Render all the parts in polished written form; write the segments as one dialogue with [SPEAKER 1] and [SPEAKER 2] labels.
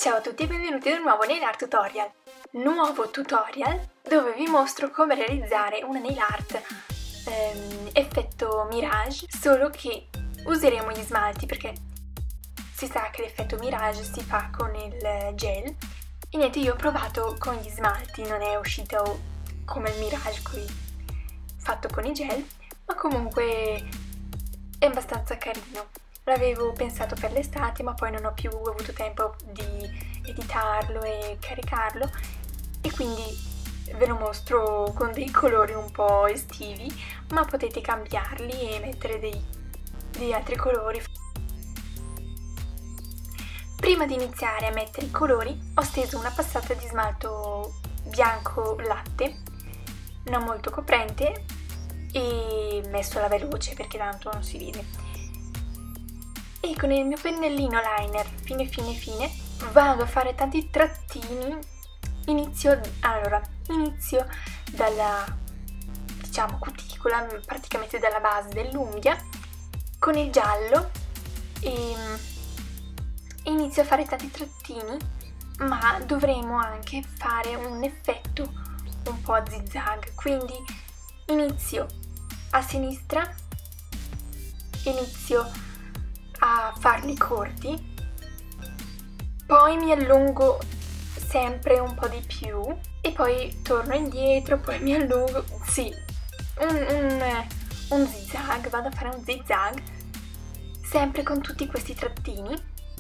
[SPEAKER 1] Ciao a tutti e benvenuti di nuovo nail art tutorial. Nuovo tutorial dove vi mostro come realizzare una nail art effetto mirage, solo che useremo gli smalti perché si sa che l'effetto mirage si fa con il gel. E niente, io ho provato con gli smalti, non è uscito come il mirage qui fatto con i gel, ma comunque è abbastanza carino. L'avevo pensato per l'estate, ma poi non ho più avuto tempo di editarlo e caricarlo, e quindi ve lo mostro con dei colori un po' estivi, ma potete cambiarli e mettere degli altri colori. Prima di iniziare a mettere i colori ho steso una passata di smalto bianco latte, non molto coprente, e messo alla veloce perché tanto non si vede. E con il mio pennellino liner fine vado a fare tanti trattini. Inizio dalla, diciamo, cuticola, praticamente dalla base dell'unghia, con il giallo, e inizio a fare tanti trattini, ma dovremo anche fare un effetto un po' a zigzag, quindi inizio a sinistra, inizio a farli corti, poi mi allungo sempre un po' di più e poi torno indietro, poi mi allungo, sì, un zigzag, vado a fare un zigzag sempre con tutti questi trattini.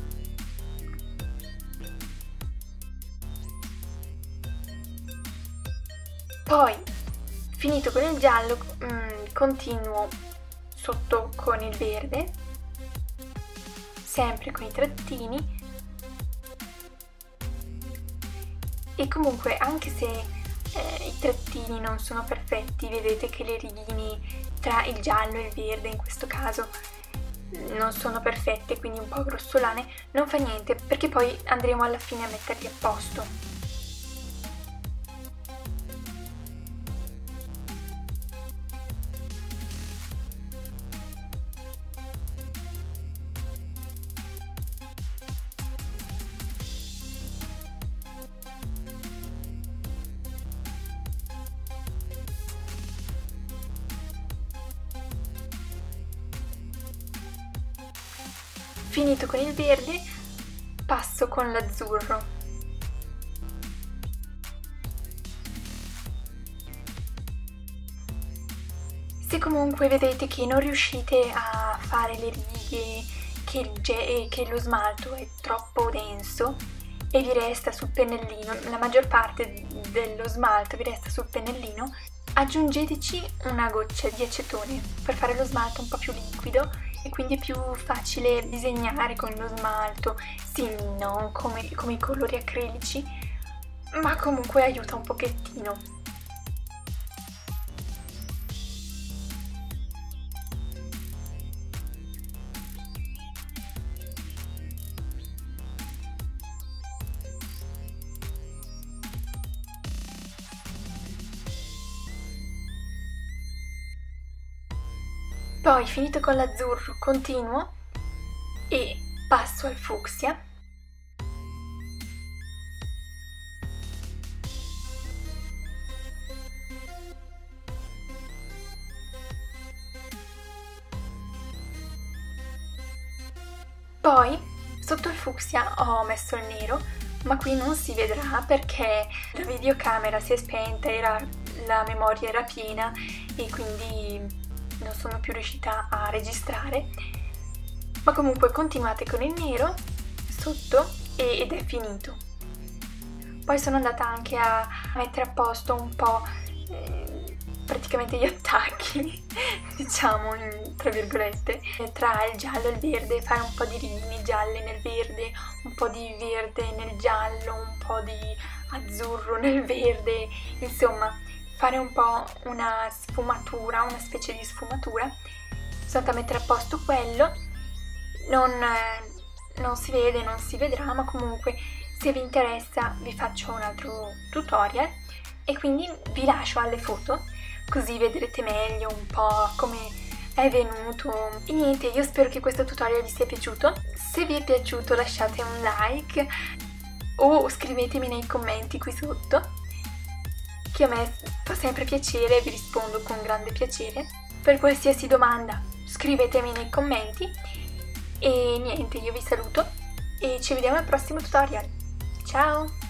[SPEAKER 1] Poi, finito con il giallo, continuo sotto con il verde, sempre con i trattini. E comunque, anche se i trattini non sono perfetti, vedete che le righine tra il giallo e il verde in questo caso non sono perfette, quindi un po' grossolane, non fa niente perché poi andremo alla fine a metterli a posto. Finito con il verde, passo con l'azzurro. Se comunque vedete che non riuscite a fare le righe, che lo smalto è troppo denso e vi resta sul pennellino, la maggior parte dello smalto vi resta sul pennellino, aggiungeteci una goccia di acetone per fare lo smalto un po' più liquido, e quindi è più facile disegnare con lo smalto. Sì, non come i colori acrilici, ma comunque aiuta un pochettino. Poi, finito con l'azzurro, continuo e passo al fucsia. Poi, sotto il fucsia ho messo il nero, ma qui non si vedrà perché la videocamera si è spenta, la memoria era piena e quindi non sono più riuscita a registrare, ma comunque continuate con il nero sotto ed è finito. Poi sono andata anche a mettere a posto un po' praticamente gli attacchi, diciamo, tra virgolette, tra il giallo e il verde, fare un po' di righine gialle nel verde, un po' di verde nel giallo, un po' di azzurro nel verde, insomma fare un po' una sfumatura, una specie di sfumatura. Sono andata a mettere a posto quello, non si vede, non si vedrà, ma comunque se vi interessa vi faccio un altro tutorial e quindi vi lascio alle foto così vedrete meglio un po' come è venuto. E niente, io spero che questo tutorial vi sia piaciuto. Se vi è piaciuto lasciate un like, o scrivetemi nei commenti qui sotto, che a me fa sempre piacere, vi rispondo con grande piacere. Per qualsiasi domanda scrivetemi nei commenti e niente, io vi saluto e ci vediamo al prossimo tutorial. Ciao!